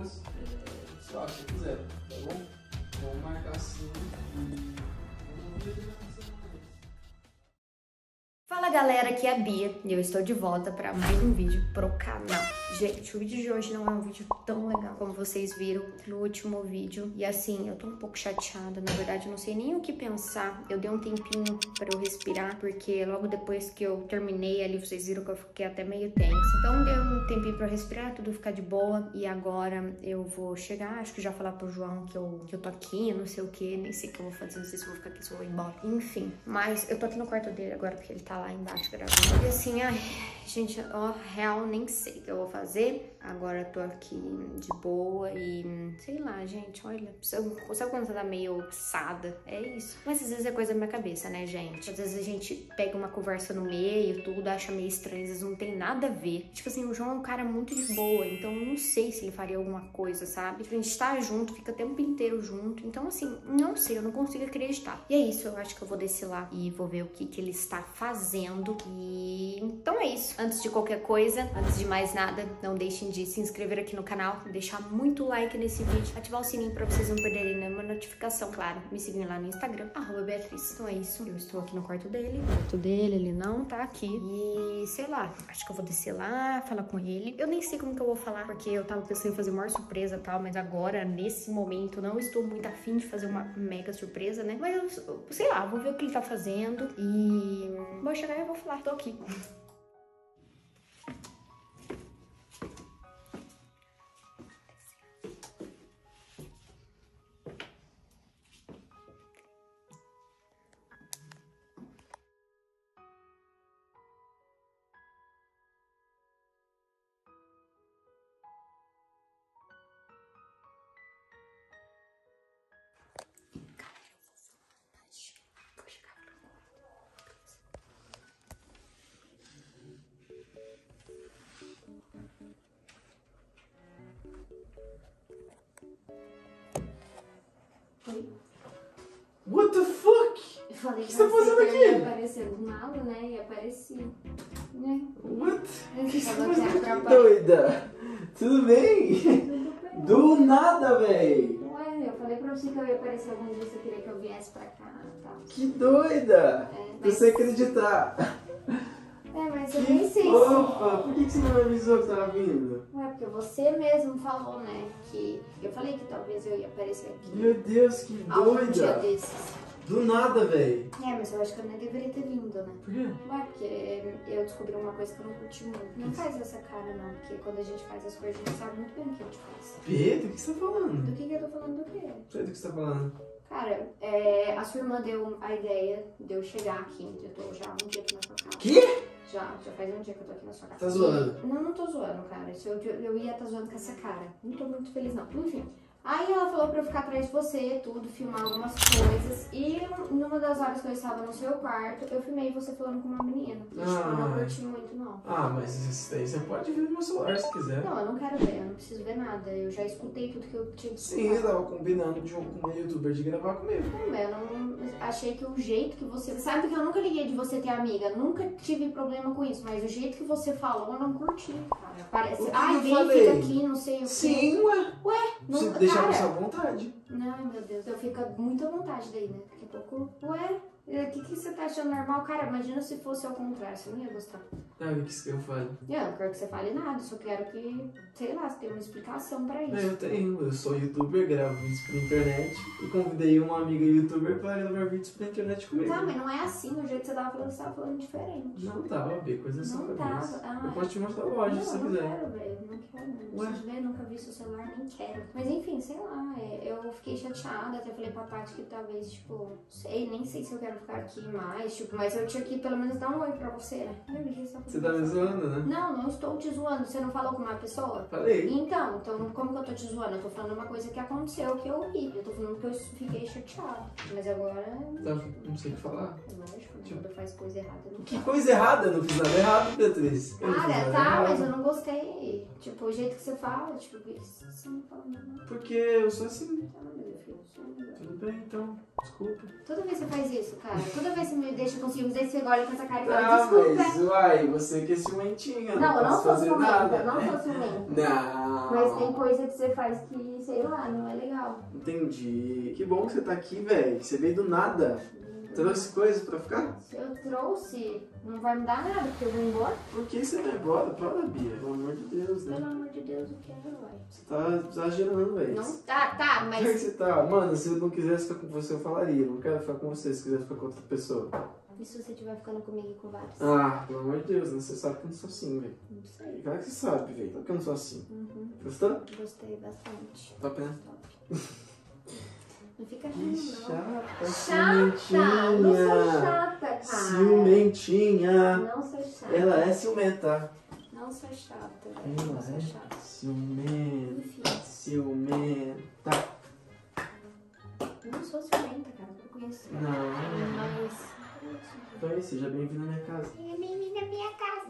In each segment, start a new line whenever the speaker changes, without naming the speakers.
mas sei lá, se eu quiser, tá bom? Vamos marcar assim e vamos ver.
Fala galera, aqui é a Bia e eu estou de volta para mais um vídeo pro canal. Gente, o vídeo de hoje não é um vídeo tão legal como vocês viram no último vídeo. E assim, eu tô um pouco chateada, na verdade eu não sei nem o que pensar. Eu dei um tempinho para eu respirar, porque logo depois que eu terminei ali, vocês viram que eu fiquei até meio tensa. Então deu um tempinho para eu respirar, tudo ficar de boa. E agora eu vou chegar, acho que já falar pro João que eu tô aqui, não sei o que, nem sei o que eu vou fazer, não sei se eu vou ficar aqui, se eu vou embora. Enfim, mas eu tô aqui no quarto dele agora, porque ele tá lá embaixo gravando. E assim, ai, gente, ó, real, nem sei o que eu vou fazer. Agora eu tô aqui de boa e sei lá, gente, olha, sabe quando você tá meio oxada? É isso. Mas às vezes é coisa da minha cabeça, né, gente? Às vezes a gente pega uma conversa no meio, tudo, acha meio estranho, às vezes não tem nada a ver. Tipo assim, o João é um cara muito de boa, então eu não sei se ele faria alguma coisa, sabe? A gente tá junto, fica o tempo inteiro junto, então assim, não sei, eu não consigo acreditar. E é isso, eu acho que eu vou descer lá e vou ver o que ele está fazendo. E então é isso. Antes de qualquer coisa, antes de mais nada, não deixem de se inscrever aqui no canal, deixar muito like nesse vídeo, ativar o sininho pra vocês não perderem nenhuma notificação, claro. Me seguem lá no Instagram, @Beatriz. Então é isso, eu estou aqui no quarto dele. O quarto dele, ele não tá aqui. E sei lá, acho que eu vou descer lá, falar com ele. Eu nem sei como que eu vou falar, porque eu tava pensando em fazer uma surpresa e tal, mas agora, nesse momento, não estou muito afim de fazer uma mega surpresa, né? Mas eu sei lá, vou ver o que ele tá fazendo e vou chegar e eu vou falar, tô aqui.
What the fuck?
Eu falei
O que você tá fazendo aqui?
ia aparecer do nada, né? E apareci, né?
What?
Eu
Que você
tava
tá
até
fazendo aqui,
atrapalhando.
doida? Tudo bem?
Tudo bem.
Do nada, véi.
Ué, eu falei pra você que eu ia aparecer algum dia, você queria que eu viesse pra cá e tal.
Que doida.
Mas...
Você acreditar.
mas eu
Que
nem sei
fofa. Por que você não me avisou que tava vindo?
Ué, porque você mesmo falou, né? Que eu falei que talvez eu ia aparecer aqui.
Meu Deus, que
Algum dia
doida.
desses.
Do nada, véi.
Mas eu acho que eu nem deveria ter vindo, né?
Por quê?
Ué, porque eu descobri uma coisa que eu não curti muito. Não faz essa cara, não, porque quando a gente faz as coisas, a gente sabe muito bem o que a gente faz.
Pedro, o que você tá falando?
Do que eu tô falando do quê?
Pedro, o que você tá falando?
Cara, a sua irmã deu a ideia de eu chegar aqui. Eu tô já há um dia aqui na sua casa.
Quê?
Já faz um dia que eu tô aqui na sua casa.
Tá zoando?
Não tô zoando, cara. Eu ia estar zoando com essa cara. Não tô muito feliz, não. Enfim. Aí ela falou pra eu ficar atrás de você, tudo, filmar algumas coisas. E numa das horas que eu estava no seu quarto, eu filmei você falando com uma menina. E, tipo, eu não curti muito, não.
Ah, mas isso daí você pode ver no meu celular se quiser.
Não, eu não quero ver, eu não preciso ver nada. Eu já escutei tudo que eu tinha que escutar.
Sim, eu tava combinando com uma youtuber de gravar comigo.
Eu não achei que o jeito que você... Sabe que eu nunca liguei de você ter amiga, nunca tive problema com isso, mas o jeito que você falou, eu não curti, cara. Parece... Ai, vem, fica aqui, não sei o que.
Sim, ué.
Não,
você deixa
cara,
a sua vontade.
Ai, meu Deus, eu fico muito à vontade daí, né? Daqui a pouco, o que você tá achando normal? Cara, imagina se fosse ao contrário, você não ia gostar.
Ah, o que eu falo?
Eu não quero que você fale nada, só quero que, sei lá, você tenha uma explicação pra isso.
Eu tenho, eu sou youtuber, gravo vídeos pra internet e convidei uma amiga youtuber pra gravar vídeos pra internet comigo.
Tá, mas não é assim, o jeito que você tava falando diferente.
Não tava, Bia, coisa só
Não
cabeça.
tava.
Eu posso te mostrar hoje, se você quiser.
Não quero ver, não quero. Não
Ué?
preciso ver, nunca vi seu celular, nem quero. Mas enfim, sei lá, eu fiquei chateada, até falei pra Tati que talvez, tipo, nem sei se eu quero ficar aqui mais, tipo, mas eu tinha que pelo menos dar um oi pra você, né?
Você tá me zoando, né?
Não estou te zoando. Você não falou com uma pessoa?
Falei.
Então, como que eu tô te zoando? Eu tô falando uma coisa que aconteceu, que eu vi. Eu tô falando que eu fiquei chateada. Mas agora...
Não sei o que falar.
Lógico, quando faz coisa errada. Não
Que coisa errada? Eu não fiz nada errado, Beatriz. Eu não fiz
Cara,
nada
tá,
errado.
mas eu não gostei. Tipo, o jeito que você fala, tipo, você não fala nada.
Porque eu sou assim.
Tá, meu filho,
Tudo bem, então. Desculpa.
Toda vez você faz isso, cara. Toda vez você me deixa com ciúmes, aí você olha com essa cara e fala,
Tá,
desculpa.
mas, uai, você que é ciumentinha.
Não, eu não
posso
sou
fazer
ciumenta,
nada.
eu não sou ciumenta.
Não. Não.
Mas tem coisa que você faz que, sei lá, não é legal.
Entendi. Que bom que você tá aqui, velho. Você veio do nada. Trouxe coisas pra ficar?
Se eu trouxe, não vai me dar nada, porque eu vou embora.
Por que você vai embora? Para, Bia. Pelo amor de Deus, né?
Pelo amor de Deus, eu quero, uai.
Você tá exagerando, velho.
Não, tá,
Como é que
mas...
você tá? Mano, se eu não quisesse ficar com você, eu falaria. Eu não quero ficar com você se quisesse ficar com outra pessoa.
E se você estiver ficando comigo e com vários?
Ah, pelo amor de Deus, né? Você sabe que eu não sou assim, velho.
Não sei.
Claro que você sabe, velho. Claro que eu não sou assim.
Uhum.
Gostou?
Gostei bastante.
Top, né?
Top. Não fica
Que
rindo, não.
chata,
Chata! Não sou
ciumentinha.
chata, cara.
Ciumentinha.
Não sou chata.
Ela é ciumenta.
Não sou chata, velho. Não
Ela
sou
é
chata.
ciumenta.
Enfim.
Ciumenta.
Não sou ciumenta, cara. Eu conheço.
Não.
Mas...
Então, seja bem-vindo na minha casa.
Seja bem-vindo na minha casa.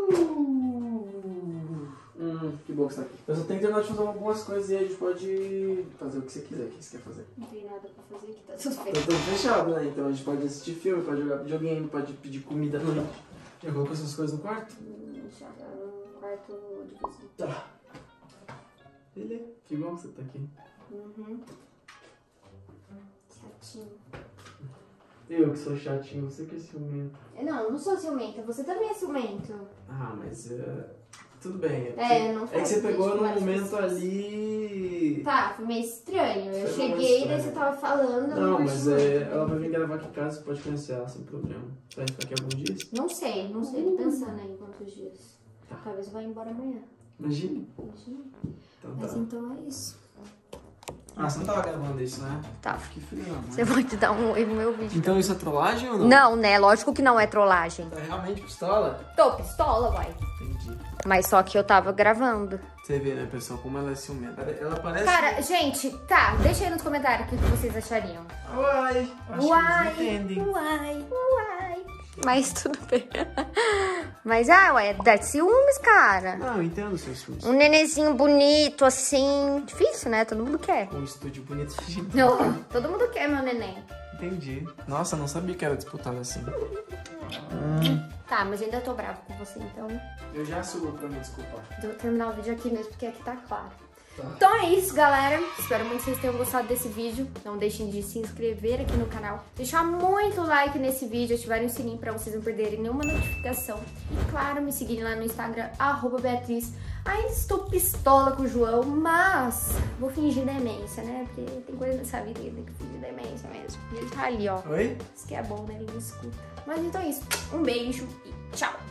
Que bom que você tá aqui. Eu só tenho que terminar de fazer algumas coisas e aí a gente pode fazer o que você quiser. O que você quer fazer?
Não tem nada pra fazer aqui, tá
Tá
suspeito.
tudo fechado, né? Então a gente pode assistir filme, pode jogar videogame, pode pedir comida à noite. Já colocou essas coisas no quarto?
Já no quarto de visita.
Tá. Beleza. Que bom que você tá aqui.
Uhum. Chatinho.
Eu que sou chatinho, você que é ciumento.
Não, eu não sou ciumenta. Você também é ciumento.
Ah, mas tudo bem.
Não
É
faz
que você pegou
isso com
num
várias
momento
pessoas.
ali.
Tá, foi meio estranho. Eu
Foi
cheguei,
muito
daí
estranho.
você tava falando. eu
Não,
achei
mas
muito.
ela vai vir gravar aqui em casa, você pode conhecer ela sem problema. Vai ficar aqui alguns dias?
Não sei. Tô pensando aí quantos dias.
Tá.
Talvez eu vá embora amanhã.
Imagina.
Imagina.
Então
Mas
tá.
então é isso.
Ah, você não tava gravando isso, né?
Tá.
Que frio, não.
Você pode dar um oi no meu vídeo.
Então isso é trollagem ou não?
Não, né? Lógico que não é trollagem.
Tá realmente pistola?
Tô pistola, vai.
Entendi.
Mas só que eu tava gravando.
Você vê, né, pessoal, como ela é ciumenta. Ela parece...
Cara, gente, tá. Deixa aí nos comentários o que vocês achariam.
Uai. Acho
Uai,
que eles entendem.
uai. Mas tudo bem. Mas, ué, dá ciúmes, cara.
Não, eu entendo os seus filhos.
Um nenenzinho bonito, assim. Difícil, né? Todo mundo quer.
Um estúdio bonito.
Não, todo mundo quer meu neném.
Entendi. Nossa, não sabia que era disputado assim.
Tá, mas eu ainda tô brava com você, então...
Eu já subo pra me desculpar.
Eu vou terminar o vídeo aqui mesmo, porque aqui tá claro.
Tá.
Então é isso, galera. Espero muito que vocês tenham gostado desse vídeo. Não deixem de se inscrever aqui no canal. Deixar muito like nesse vídeo, ativarem o sininho pra vocês não perderem nenhuma notificação. E claro, me seguirem lá no Instagram, @Beatriz. Ainda estou pistola com o João, mas vou fingir demência, né? Porque tem coisa nessa vida que tem que fingir demência mesmo. E ele tá ali, ó.
Oi?
Isso que é bom, né? Ele não escuta. Mas então é isso. Um beijo e tchau!